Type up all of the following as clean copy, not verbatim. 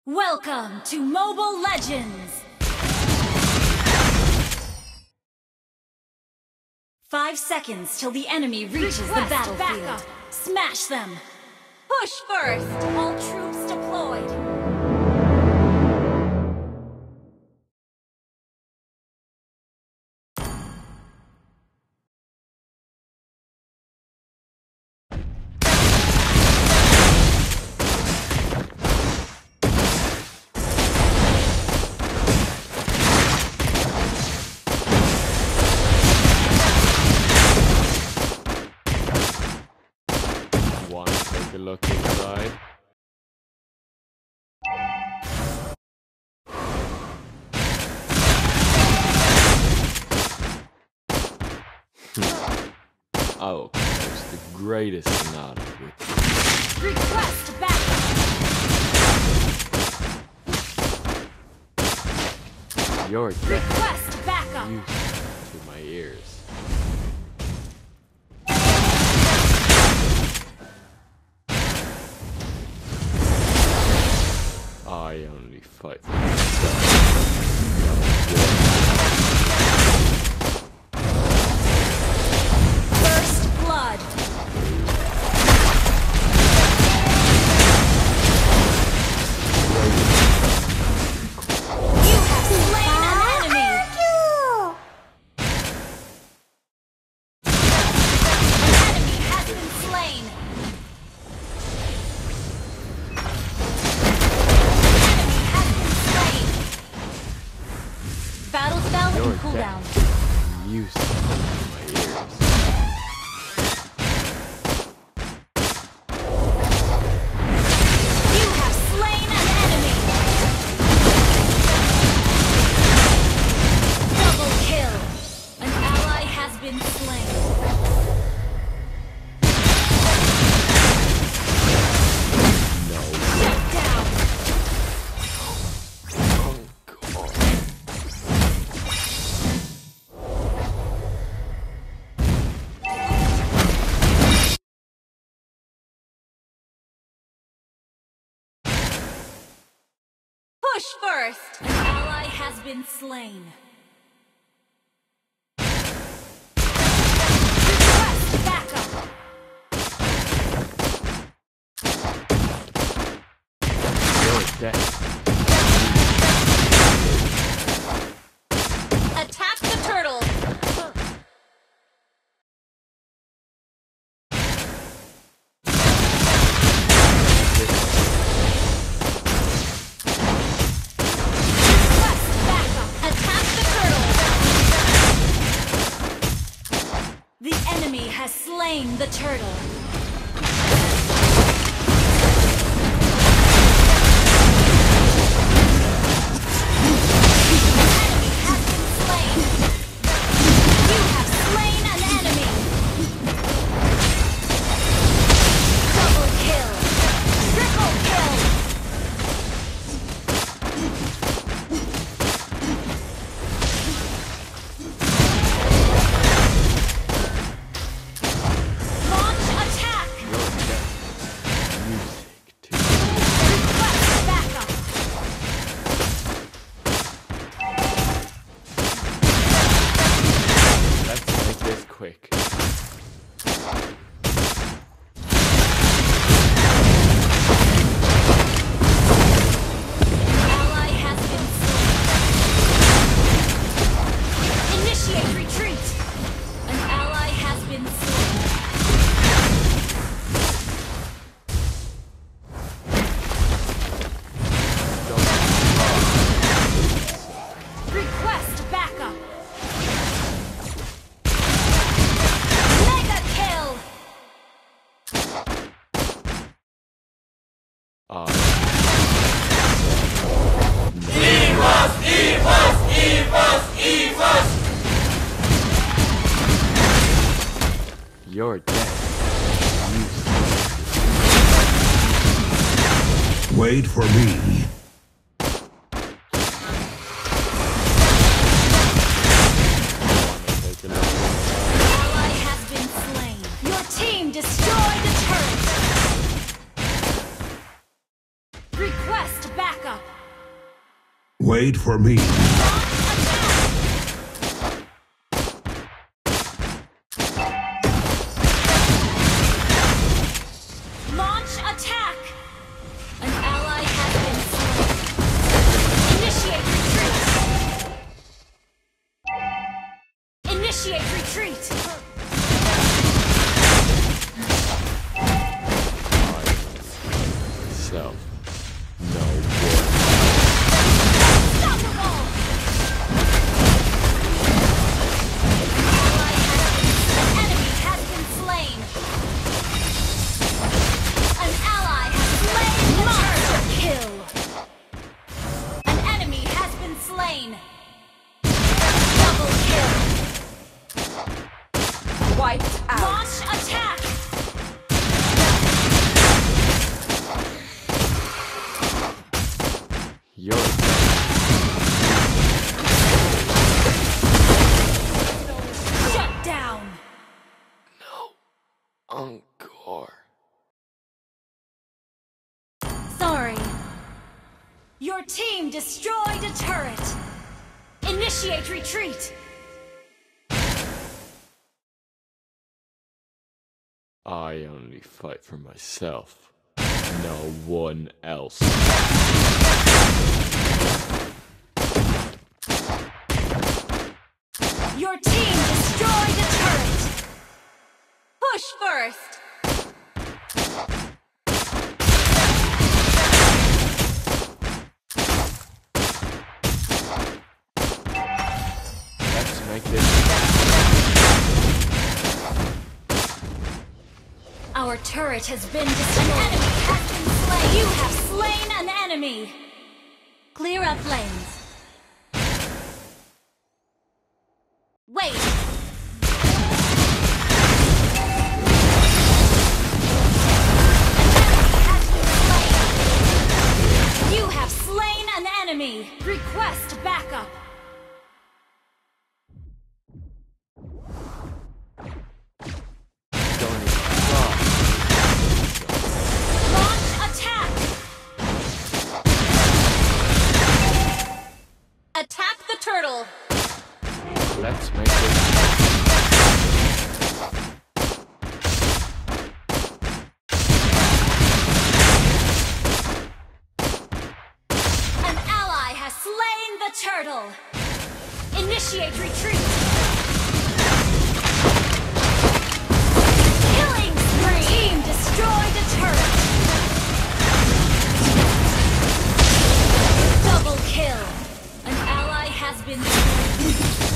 Welcome to Mobile Legends! 5 seconds till the enemy reaches the battlefield. Smash them! Push first! All troops deployed! Take a look inside. Oh, it's the greatest sonata with Request backup! your Request backup! music to my ears. I only fight for First blood! You have slain an enemy! An enemy has been slain! Battle spell your and cooldown. music to my ears. You have slain an enemy! Double kill! An ally has been slain. No. Shut down! Oh, God. Push first! An ally has been slain. Request backup! You're dead. Attack the turtle! Request backup! Attack the turtle! The enemy has slain the turtle. Enemy has been slain. You have slain an enemy. Double kill. Triple kill. Launch attack. You're dead. Music to Request backup. Let's make this quick. Ally has been slain. Initiate retreat. An ally has been slain. Request backup. Mega kill. You're dead. Wait for me. Take a look inside. Ally has been slain. Your team destroyed the turret. Request backup. Wait for me. Launch attack! An ally has been slain. Initiate retreat! Initiate retreat! Myself. No war. Unstoppable! An enemy has been slain. An ally has slain. Monster kill! An enemy has been slain. Double kill! Wiped out. Launch attack! You're dead. Shut down! Encore. Sorry. Your team destroyed a turret. Initiate retreat! I only fight for myself. No one else. Your team destroyed a turret! Push first! Let's make this. Our turret has been destroyed. An enemy has been slain. You have slain an enemy. Clear up lanes. Wait. You have slain an enemy! Request backup! Don't even try. Launch attack! Attack the turtle! Let's make this. An ally has slain the turtle! Initiate retreat! Killing spree! Team destroyed a turret! Double kill! An ally has been slain.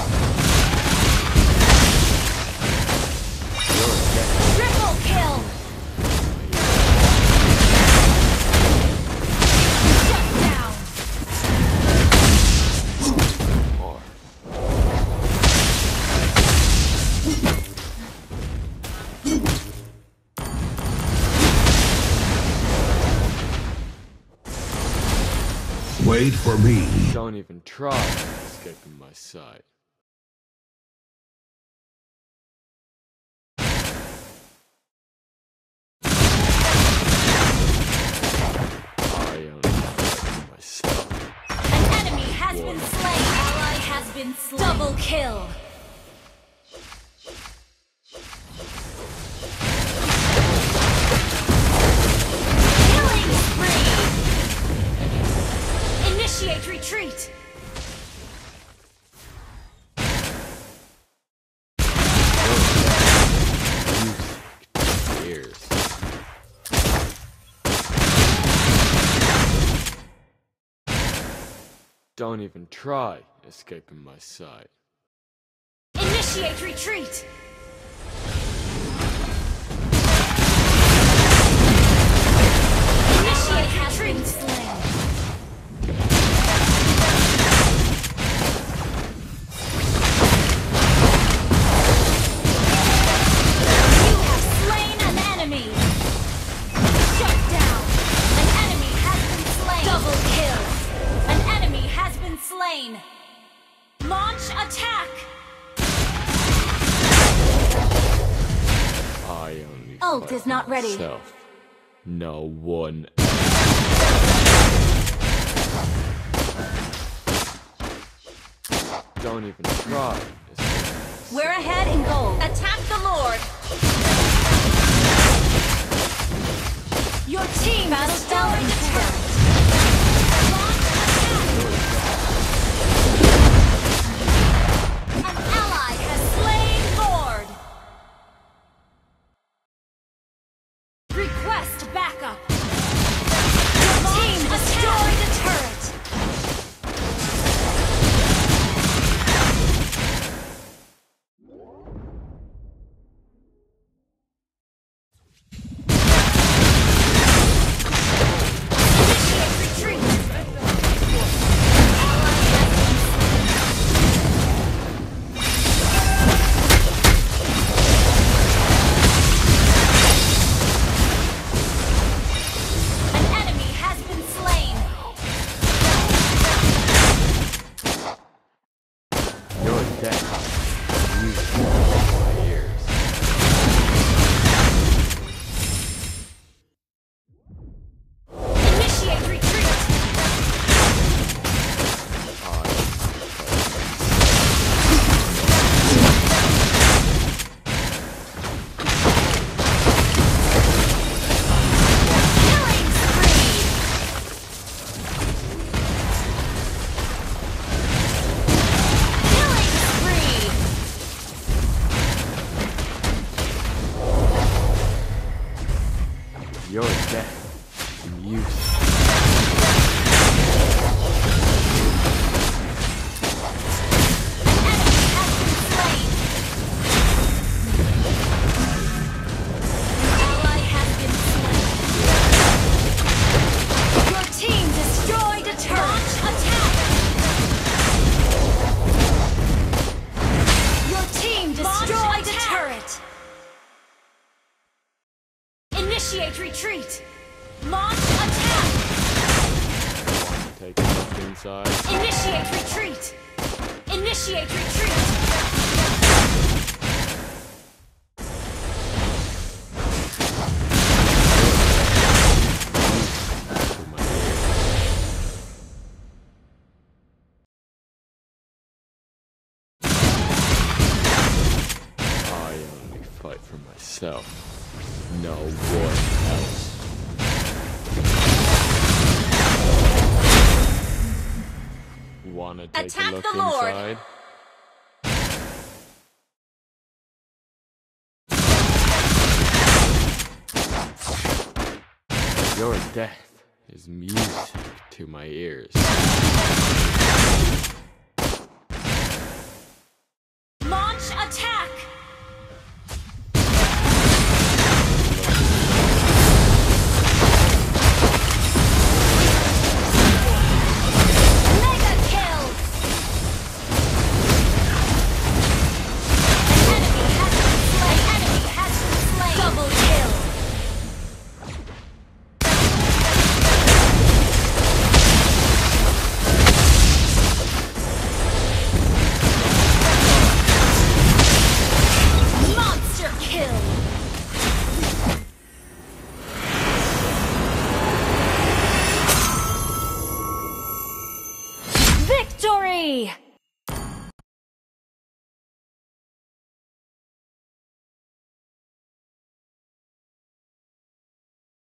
You're dead. Triple kill! Shut down! More. Wait for me. Don't even try escaping my sight. I only fight for myself. An enemy has been slain! Ally has been slain! Double kill! Killing spree! Initiate retreat! Music to ears. Don't even try escaping my sight. Initiate retreat! Initiate has been slain! You have slain an enemy! Shut down! An enemy has been slain! Double kill! An enemy has been slain! Launch attack! I only Ult fight is for not ready. myself. No one. Don't even try. We're ahead in gold. Attack the Lord. Your team destroyed the turret. Launch attack. An ally has slain Lord. Request backup. Your team destroyed the turret. Your death is useless. Initiate retreat! Launch attack! Take a look inside. Initiate retreat! Initiate retreat! I only fight for myself. No one else. Wanna take Attack a look the Lord. inside? Your death is music to my ears. Launch attack! Mega kill! An enemy has been slain! Double kill! Monster kill!